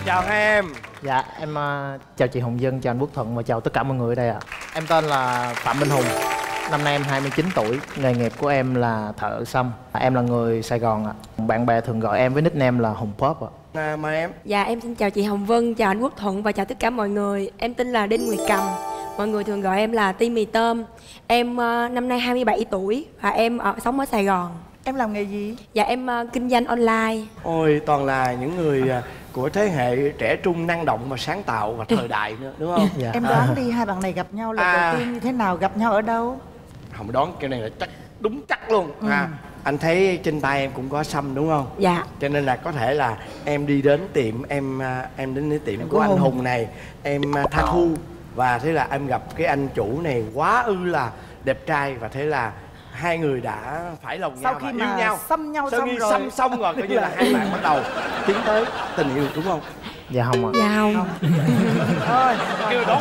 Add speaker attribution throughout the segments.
Speaker 1: Chào hai em.
Speaker 2: Dạ em chào chị Hồng Vân, chào anh Quốc Thuận và chào tất cả mọi người ở đây ạ. Em tên là Phạm Minh Hùng. Năm nay em 29 tuổi, nghề nghiệp của em là thợ xăm. Em là người Sài Gòn ạ. Bạn bè thường gọi em với nickname là Hùng Pop ạ.
Speaker 1: Mời em.
Speaker 3: Dạ em xin chào chị Hồng Vân, chào anh Quốc Thuận và chào tất cả mọi người. Em tên là Đinh Nguyệt Cầm. Mọi người thường gọi em là Ti Mì Tôm. Em năm nay 27 tuổi và em sống ở Sài Gòn.
Speaker 4: Em làm nghề gì?
Speaker 3: Dạ em kinh doanh online.
Speaker 1: Ôi toàn là những người của thế hệ trẻ trung, năng động và sáng tạo và thời đại nữa, đúng không?
Speaker 2: Dạ.
Speaker 4: Em đoán đi, hai bạn này gặp nhau lần đầu tiên như thế nào? Gặp nhau ở đâu?
Speaker 1: Không đoán cái này là chắc, đúng chắc luôn. Anh thấy trên tay em cũng có xăm đúng không?
Speaker 3: Dạ.
Speaker 1: Cho nên là có thể là em đi đến tiệm em đến tiệm của anh Hùng này, em tha thu và thế là em gặp cái anh chủ này quá ư là đẹp trai và thế là hai người đã phải lòng
Speaker 4: Sau
Speaker 1: nhau
Speaker 4: khi
Speaker 1: và
Speaker 4: mà
Speaker 1: yêu nhau.
Speaker 4: xăm nhau
Speaker 1: Sau
Speaker 4: xong
Speaker 1: khi
Speaker 4: rồi
Speaker 1: xăm xong rồi coi như là hai bạn bắt đầu tiến tới tình yêu đúng không?
Speaker 2: Dạ không ạ.
Speaker 3: Dạ không.
Speaker 4: Thôi,
Speaker 1: Kêu đón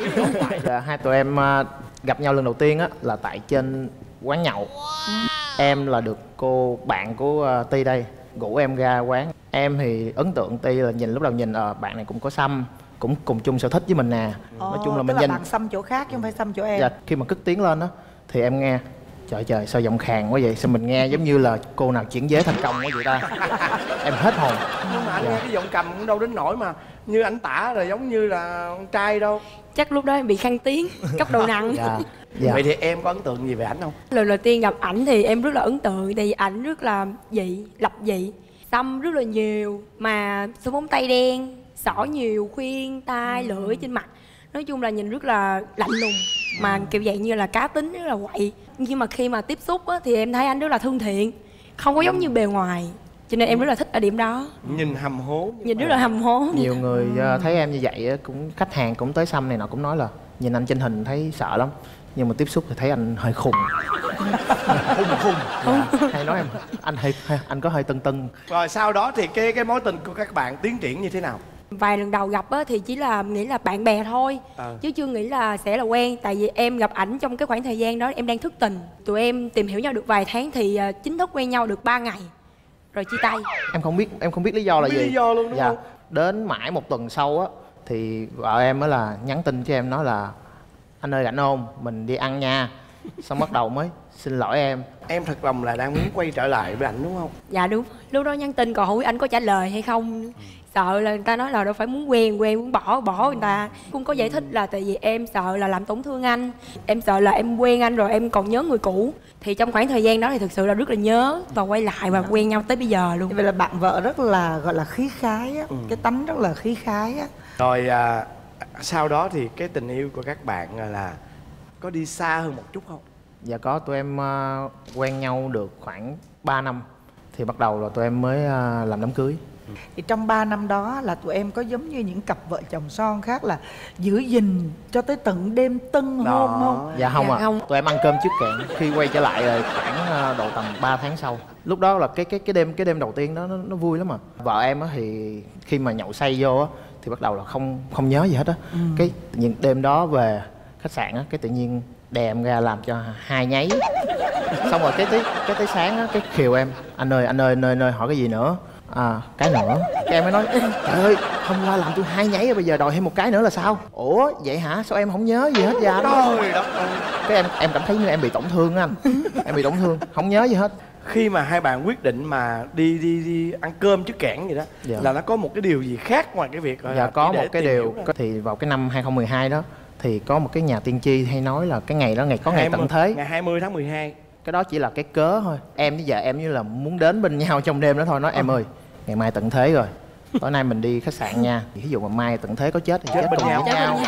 Speaker 2: Dạ, hai tụi em gặp nhau lần đầu tiên á là tại trên quán nhậu. Em là được cô bạn của Ti đây rủ em ra quán. Em thì ấn tượng Ti là lúc đầu nhìn bạn này cũng có xăm, cũng cùng chung sở thích với mình nè. Nói chung là mình
Speaker 4: tức là
Speaker 2: nhìn.
Speaker 4: bạn xăm chỗ khác chứ không phải xăm chỗ em.
Speaker 2: Dạ, khi mà cất tiếng lên á thì em nghe trời sao giọng khàn quá vậy, sao mình nghe giống như là cô nào chuyển giới thành công quá vậy ta. Em hết hồn.
Speaker 1: Nhưng mà anh nghe cái giọng cầm cũng đâu đến nỗi mà như anh tả là giống như là con trai đâu.
Speaker 3: Chắc lúc đó em bị khang tiếng, cấp độ nặng.
Speaker 2: Dạ.
Speaker 1: Vậy thì em có ấn tượng gì về ảnh không?
Speaker 3: Lần đầu tiên gặp ảnh thì em rất là ấn tượng. Tại vì ảnh rất là dị, lập dị, xăm rất là nhiều. Mà son móng tay đen, xỏ nhiều, khuyên, tai, lưỡi trên mặt. Nói chung là nhìn rất là lạnh lùng. Mà kiểu vậy như là cá tính, rất là quậy. Nhưng mà khi mà tiếp xúc á, thì em thấy anh rất là thân thiện. Không có giống như bề ngoài. Cho nên em rất là thích ở điểm đó.
Speaker 1: Nhìn hầm hố.
Speaker 3: Nhìn rất là hầm hố.
Speaker 2: Nhiều người thấy em như vậy á, cũng khách hàng cũng tới xăm này nọ cũng nói là nhìn anh trên hình thấy sợ lắm, nhưng mà tiếp xúc thì thấy anh hơi khùng. khùng dạ. Hay nói em anh có hơi tưng tưng.
Speaker 1: Rồi sau đó thì cái mối tình của các bạn tiến triển như thế nào?
Speaker 3: Vài lần đầu gặp á, thì chỉ là nghĩ là bạn bè thôi, chứ chưa nghĩ là sẽ là quen. Tại vì em gặp ảnh trong cái khoảng thời gian đó em đang thất tình. Tụi em tìm hiểu nhau được vài tháng thì chính thức quen nhau được 3 ngày rồi chia tay.
Speaker 2: Em không biết lý do là gì.
Speaker 1: Lý do luôn đúng
Speaker 2: dạ.
Speaker 1: không?
Speaker 2: Đến mãi một tuần sau á thì vợ em mới là nhắn tin cho em nói là anh ơi rảnh không, mình đi ăn nha. Xong bắt đầu mới xin lỗi em.
Speaker 1: Em thật lòng là đang muốn quay trở lại với ảnh đúng không?
Speaker 3: Dạ đúng. Lúc đó nhắn tin còn không biết anh có trả lời hay không. Sợ là người ta nói là đâu phải muốn quen muốn bỏ người ta. Cũng có giải thích là tại vì em sợ là làm tổn thương anh. Em sợ là em quen anh rồi em còn nhớ người cũ. Thì trong khoảng thời gian đó thì thực sự là rất là nhớ và quay lại và quen nhau tới bây giờ luôn.
Speaker 4: Vậy là bạn vợ rất là gọi là khí khái á, cái tánh rất là khí khái á.
Speaker 1: Rồi sau đó thì cái tình yêu của các bạn là có đi xa hơn một chút không?
Speaker 2: Dạ có, tụi em quen nhau được khoảng 3 năm thì bắt đầu là tụi em mới làm đám cưới.
Speaker 4: Thì trong 3 năm đó là tụi em có giống như những cặp vợ chồng son khác là giữ gìn cho tới tận đêm tân hôn không?
Speaker 2: Dạ không
Speaker 3: Dạ
Speaker 2: ạ.
Speaker 3: không.
Speaker 2: Tụi em ăn cơm trước kẹn. Khi quay trở lại là khoảng độ tầm 3 tháng sau. Lúc đó là cái đêm đầu tiên đó nó vui lắm mà. Vợ em á thì khi mà nhậu say vô á thì bắt đầu là không nhớ gì hết á. Cái tự nhiên đêm đó về khách sạn á, cái tự nhiên đè em ra làm cho 2 nháy. Xong rồi cái tới sáng á, cái khiều em anh ơi hỏi cái gì nữa. Cái nữa. Cái em mới nói trời ơi hôm qua làm tôi 2 nháy rồi bây giờ đòi thêm một cái nữa là sao? Ủa vậy hả, sao em không nhớ gì hết vậy anh?
Speaker 1: Trời đất ơi.
Speaker 2: Cái em cảm thấy như em bị tổn thương á anh. Em bị tổn thương, không nhớ gì hết.
Speaker 1: Khi mà hai bạn quyết định mà đi ăn cơm trước kẽn vậy đó,
Speaker 2: Dạ.
Speaker 1: là nó có một cái điều gì khác ngoài cái việc
Speaker 2: Dạ có
Speaker 1: chỉ để
Speaker 2: một cái
Speaker 1: tìm
Speaker 2: điều
Speaker 1: hiểu
Speaker 2: thì vào cái năm 2012 đó thì có một cái nhà tiên tri hay nói là cái ngày đó ngày tận thế.
Speaker 1: Ngày 20 tháng 12.
Speaker 2: Cái đó chỉ là cái cớ thôi. Em với vợ em như là muốn đến bên nhau trong đêm đó thôi. Nói em ơi ngày mai tận thế rồi, tối nay mình đi khách sạn nha. Ví dụ mà mai tận thế có chết thì chết
Speaker 1: bên
Speaker 2: cùng
Speaker 1: nhau.
Speaker 2: với nhau.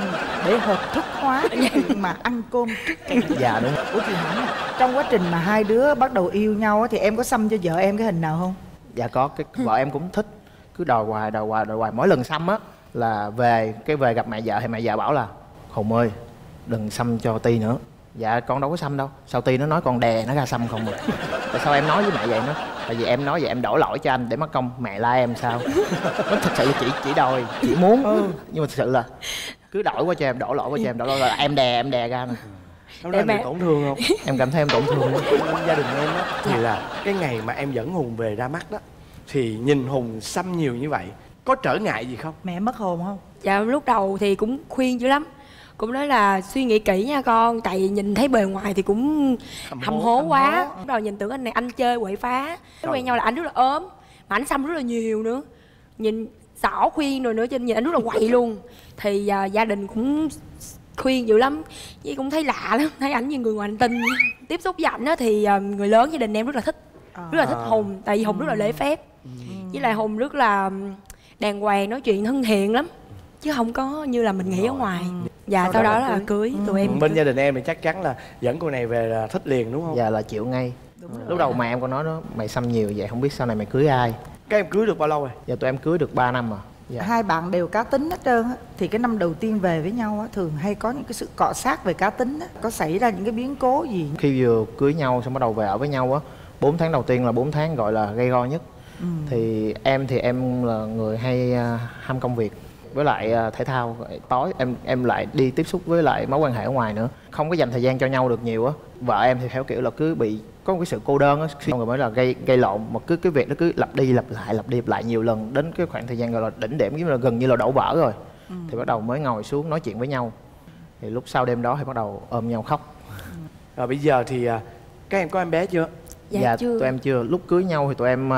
Speaker 4: Để hợp thức hóa cái chuyện mà ăn cơm trước kẹn.
Speaker 2: Dạ đúng.
Speaker 4: Ủa chị hỏi nè, trong quá trình mà hai đứa bắt đầu yêu nhau á, thì em có xăm cho vợ em cái hình nào không?
Speaker 2: Dạ có, cái vợ em cũng thích. Cứ đòi hoài. Mỗi lần xăm á là về gặp mẹ vợ thì mẹ vợ bảo là Hùng ơi đừng xăm cho Ti nữa. Dạ con đâu có xăm đâu. Sao Ti nó nói con đè nó ra xăm không à. Tại sao em nói với mẹ vậy nó? Tại vì em nói vậy em đổ lỗi cho anh để mất công mẹ la em sao. Nó thật sự là chỉ đòi, chỉ muốn. Nhưng mà thật sự là cứ đổi qua cho em, đổ lỗi qua cho em, đổ lỗi là em đè ra nè.
Speaker 1: Nó ra bị tổn thương không?
Speaker 2: Em cảm thấy em tổn thương lắm.
Speaker 1: Gia đình em á thì là cái ngày mà em dẫn Hùng về ra mắt đó thì nhìn Hùng xăm nhiều như vậy có trở ngại gì không?
Speaker 4: Mẹ mất hồn không?
Speaker 3: Dạ lúc đầu thì cũng khuyên dữ lắm, cũng nói là suy nghĩ kỹ nha con, tại vì nhìn thấy bề ngoài thì cũng hầm hố quá. Lúc đầu nhìn tưởng anh này anh chơi quậy phá, quen nhau là anh rất là ốm mà anh xăm rất là nhiều nữa, nhìn xỏ khuyên rồi nữa, trên nhìn anh rất là quậy luôn. Thì gia đình cũng khuyên dữ lắm, chứ cũng thấy lạ lắm, thấy ảnh như người ngoài hành tinh. Tiếp xúc với ảnh á thì người lớn gia đình em rất là thích, rất là thích Hùng, tại vì Hùng rất là lễ phép, với lại Hùng rất là đàng hoàng, nói chuyện thân thiện lắm, chứ không có như là mình nghĩ ở ngoài. Dạ sau đó là cưới tụi em.
Speaker 1: Bên gia đình em thì chắc chắn là dẫn cô này về là thích liền đúng không?
Speaker 2: Dạ là chịu ngay. Lúc đầu mẹ em có nói đó, mày xăm nhiều vậy không biết sau này mày cưới ai.
Speaker 1: Các em cưới được bao lâu rồi?
Speaker 2: Dạ tụi em cưới được 3 năm rồi. Dạ.
Speaker 4: Hai bạn đều cá tính hết trơn á, thì cái năm đầu tiên về với nhau á thường hay có những cái sự cọ sát về cá tính á. Có xảy ra những cái biến cố gì?
Speaker 2: Khi vừa cưới nhau xong bắt đầu về ở với nhau á, 4 tháng đầu tiên là 4 tháng gọi là gây go nhất. Thì em là người hay ham công việc với lại thể thao, tối em lại đi tiếp xúc với lại mối quan hệ ở ngoài nữa, không có dành thời gian cho nhau được nhiều á. Vợ em thì theo kiểu là cứ bị có một cái sự cô đơn á, xong rồi mới là gây lộn, mà cứ cái việc nó cứ lặp đi lặp lại nhiều lần, đến cái khoảng thời gian gọi là đỉnh điểm, giống như là gần như là đổ vỡ rồi. Thì bắt đầu mới ngồi xuống nói chuyện với nhau. Thì lúc sau đêm đó thì bắt đầu ôm nhau khóc.
Speaker 1: Rồi bây giờ thì các em có em bé chưa?
Speaker 3: Dạ chưa.
Speaker 2: Tụi em chưa. Lúc cưới nhau thì tụi em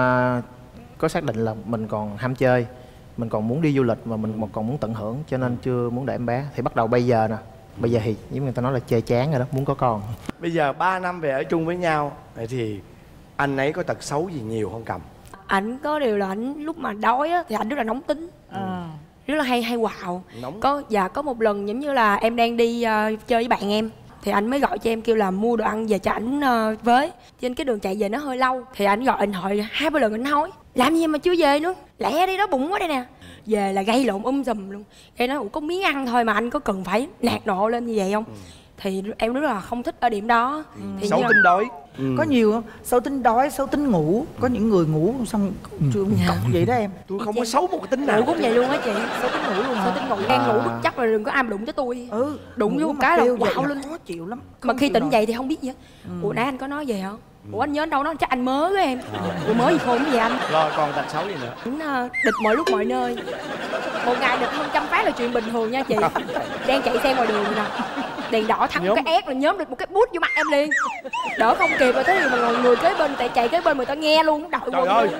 Speaker 2: có xác định là mình còn ham chơi, mình còn muốn đi du lịch và mình còn muốn tận hưởng, cho nên chưa muốn để em bé. Thì bắt đầu bây giờ nè, bây giờ thì giống người ta nói là chơi chán rồi đó, muốn có con.
Speaker 1: Bây giờ 3 năm về ở chung với nhau, vậy thì anh ấy có tật xấu gì nhiều không Cầm?
Speaker 3: Ảnh có điều là ảnh lúc mà đói á thì ảnh rất là nóng tính, rất là hay quạo.
Speaker 1: Nóng.
Speaker 3: Có một lần giống như là em đang đi chơi với bạn em, thì anh mới gọi cho em kêu là mua đồ ăn về cho ảnh với. Trên cái đường chạy về nó hơi lâu, thì anh gọi điện thoại 2-3 lần, anh nói làm gì mà chưa về nữa, lẹ đi đó, bụng quá đây nè. Về là gây lộn sùm luôn. Em nói có miếng ăn thôi mà anh có cần phải nạt nộ lên như vậy không? Thì em rất là không thích ở điểm đó. Thì
Speaker 1: Xấu tính đói.
Speaker 4: Có nhiều không? Xấu tính đói, xấu tính ngủ. Có những người ngủ xong chưa cọc vậy đó em.
Speaker 1: Tôi không có xấu một cái tính nào.
Speaker 3: ngủ cũng vậy luôn á chị.
Speaker 4: Xấu tính ngủ luôn hả?
Speaker 3: Xấu tính ngủ, đang ngủ bất chấp rồi đừng có ai mà đụng tới tôi. Đụng vô
Speaker 4: ngủ
Speaker 3: một
Speaker 4: mà
Speaker 3: cái là
Speaker 4: kêu vậy
Speaker 3: quạo lên.
Speaker 4: khó chịu lắm.
Speaker 3: Mà
Speaker 4: Không
Speaker 3: khi
Speaker 4: chịu
Speaker 3: tỉnh
Speaker 4: nổi.
Speaker 3: dậy thì không biết gì hết. Ủa nãy anh có nói gì hả? Ủa anh nhớ đâu đó, chắc anh mớ với em. Ủa mớ gì khôn cái gì anh?
Speaker 1: Rồi còn tật xấu gì nữa?
Speaker 3: Ảnh địch mọi lúc mọi nơi. Một ngày địch hơn 100 phát là chuyện bình thường nha chị. Đang chạy xe ngoài đường nè, đèn đỏ thắng một cái ép rồi nhóm được một cái bút vô mặt em liền. Đỡ không kịp rồi, tới thì mà ngồi người kế bên, tại chạy kế bên người ta nghe luôn, đợi
Speaker 1: Trời ơi,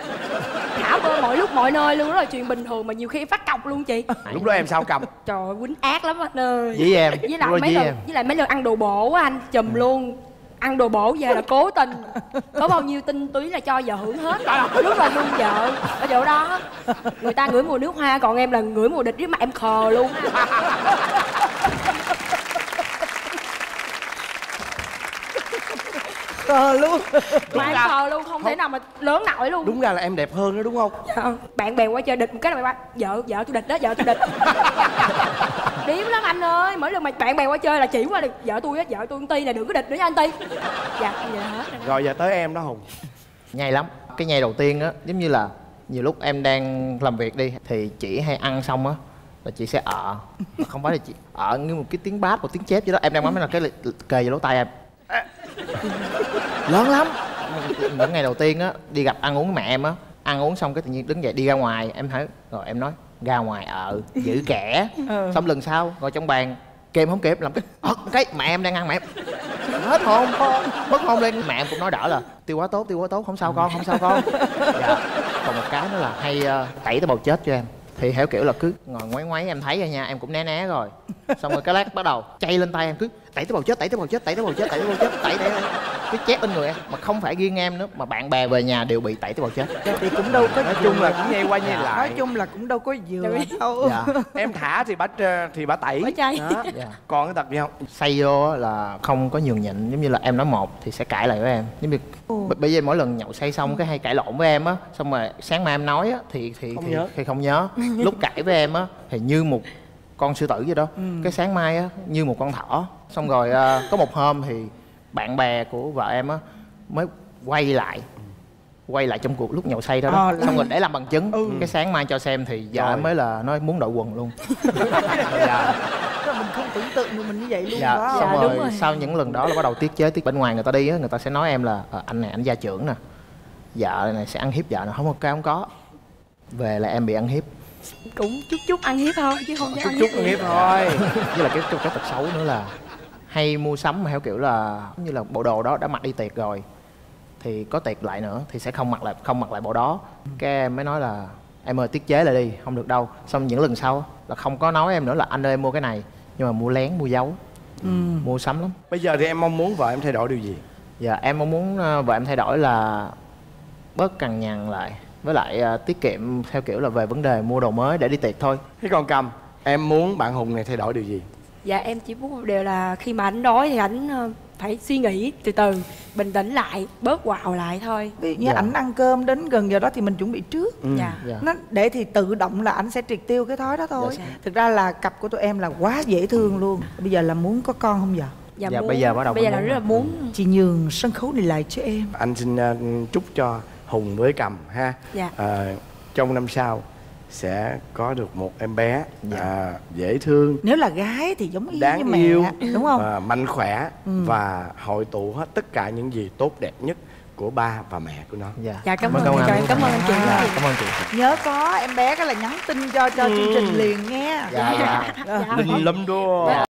Speaker 3: thả bơ mọi lúc mọi nơi luôn, đó là chuyện bình thường mà nhiều khi phát cọc luôn chị.
Speaker 1: lúc đó em sao Cầm?
Speaker 3: Trời ơi, quýnh ác lắm anh ơi.
Speaker 2: Với em.
Speaker 3: Với lại mấy lần ăn đồ bổ á anh, chùm luôn. Ăn đồ bổ về là cố tình, có bao nhiêu tinh túy là cho vợ hưởng hết. Rất là thương vợ ở chỗ đó. Người ta ngửi mùi nước hoa, còn em là ngửi mùi địch với mặt em khờ luôn.
Speaker 4: Khờ luôn.
Speaker 3: Mà em khờ luôn, không thể nào mà lớn nổi luôn.
Speaker 1: Đúng ra là em đẹp hơn đó đúng không?
Speaker 3: Dạ. Bạn bè qua chơi địch một cái là mày vợ tôi địch đó, vợ tôi địch. Điếm lắm anh ơi, mỗi lần mà bạn bè qua chơi là chỉ qua được vợ tôi á, vợ tôi anh Ti này đừng có địch nữa nha anh Ti. Dạ vậy hết rồi.
Speaker 1: Rồi giờ tới em đó Hùng.
Speaker 2: Nhây lắm. Cái nhây đầu tiên á, giống như là nhiều lúc em đang làm việc đi thì chị hay ăn xong á là chị sẽ mà không phải là chị như một cái tiếng bát, một tiếng chép vậy đó. Em đang bấm là cái kề vào lỗ tai em. Lớn lắm. Những ngày đầu tiên á đi gặp ăn uống với mẹ em á, ăn uống xong cái tự nhiên đứng dậy đi ra ngoài, em thấy rồi em nói ra ngoài giữ kẻ. Xong lần sau ngồi trong bàn kèm không kịp làm cái mẹ em đang ăn, mẹ em hết hồn, mất hồn lên. Mẹ em cũng nói đỡ là tiêu hóa tốt không sao con, không sao con. Dạ. Còn một cái nữa là hay tẩy tế bào chết cho em. Thì theo kiểu là cứ ngồi ngoáy em thấy rồi nha, em cũng né rồi. Xong rồi cái lát bắt đầu chay lên tay em, cứ tẩy tế bào chết, tẩy cứ chét lên người em. Mà không phải riêng em nữa, mà bạn bè về nhà đều bị tẩy tế bào chết.
Speaker 4: Thì cũng đâu có.
Speaker 1: Nói chung là cũng nhây qua nhây lại.
Speaker 4: Nói chung là cũng đâu có vừa đâu.
Speaker 2: Dạ.
Speaker 1: Em thả thì bà tẩy.
Speaker 3: Bà chay.
Speaker 1: Đó.
Speaker 2: Dạ.
Speaker 1: Còn cái tật gì không?
Speaker 2: Say vô là không có nhường nhịn, giống như là em nói một thì sẽ cãi lại với em. Giống như bây giờ mỗi lần nhậu say xong cái hay cãi lộn với em á, xong rồi sáng mai em nói á thì không nhớ. Lúc cãi với em á thì như một con sư tử vậy đó. Cái sáng mai á như một con thỏ. Xong rồi có một hôm thì bạn bè của vợ em á mới quay lại trong cuộc lúc nhậu say đó, xong rồi để làm bằng chứng. Cái sáng mai cho xem thì vợ em mới là nói muốn đội quần luôn. Dạ.
Speaker 4: Mình không tưởng tượng được mình như vậy luôn.
Speaker 2: Dạ.
Speaker 4: Đó.
Speaker 2: Xong
Speaker 3: Dạ,
Speaker 2: rồi,
Speaker 3: đúng rồi.
Speaker 2: sau những lần đó là bắt đầu tiết chế. Bên ngoài người ta đi á, người ta sẽ nói em là anh này anh gia trưởng nè, vợ này sẽ ăn hiếp vợ nè. Không, ok không có. Về là em bị ăn hiếp.
Speaker 3: cũng chút ăn hiếp thôi chứ không có ăn
Speaker 1: chút
Speaker 3: hiếp gì.
Speaker 1: nghiệp thôi.
Speaker 2: Với là cái tật xấu nữa là hay mua sắm mà theo kiểu là giống như là bộ đồ đó đã mặc đi tiệc rồi thì có tiệc lại nữa thì sẽ không mặc lại bộ đó. Cái em mới nói là em ơi tiết chế lại đi, không được đâu. Xong những lần sau là không có nói em nữa là anh ơi em mua cái này, nhưng mà mua lén mua giấu. Mua sắm lắm.
Speaker 1: Bây giờ thì em mong muốn vợ em thay đổi điều gì?
Speaker 2: Dạ em mong muốn vợ em thay đổi là bớt cằn nhằn lại, với lại tiết kiệm theo kiểu là về vấn đề mua đồ mới để đi tiệc thôi.
Speaker 1: Thế còn Cầm, em muốn bạn Hùng này thay đổi điều gì?
Speaker 3: Dạ em chỉ muốn một điều là khi mà ảnh đói thì ảnh phải suy nghĩ từ từ, bình tĩnh lại, bớt quạu lại thôi.
Speaker 4: Ví dụ như
Speaker 2: Dạ.
Speaker 4: ảnh ăn cơm đến gần giờ đó thì mình chuẩn bị trước.
Speaker 3: Dạ.
Speaker 2: Dạ.
Speaker 4: Nó để thì tự động là ảnh sẽ triệt tiêu cái thói đó thôi.
Speaker 3: Dạ.
Speaker 4: Thực ra là cặp của tụi em là quá dễ thương luôn. Bây giờ là muốn có con không giờ?
Speaker 3: Dạ,
Speaker 2: Dạ,
Speaker 3: muốn,
Speaker 2: bây giờ bắt đầu
Speaker 3: bây giờ
Speaker 2: mới
Speaker 3: là
Speaker 2: muốn
Speaker 3: rất là
Speaker 2: rồi.
Speaker 3: muốn.
Speaker 4: Chị nhường sân khấu này lại cho em.
Speaker 1: Anh xin chúc cho Hùng với Cầm ha.
Speaker 3: Dạ.
Speaker 1: Trong năm sau sẽ có được một em bé
Speaker 2: Dạ.
Speaker 1: dễ thương,
Speaker 4: Nếu là gái thì giống y như
Speaker 1: đáng
Speaker 4: mẹ,
Speaker 1: yêu,
Speaker 4: đúng không?
Speaker 1: mạnh khỏe và hội tụ hết tất cả những gì tốt đẹp nhất của ba và mẹ của nó.
Speaker 2: Dạ.
Speaker 3: Dạ, cảm
Speaker 2: Cảm
Speaker 3: ơn
Speaker 2: ơn
Speaker 3: chị,
Speaker 2: anh.
Speaker 3: cảm ơn anh chị.
Speaker 2: Dạ, cảm ơn chị.
Speaker 4: Nhớ có em bé cái là nhắn tin cho chương trình liền nghe.
Speaker 2: Dạ, dạ.
Speaker 3: Dạ.
Speaker 1: Linh lắm đó.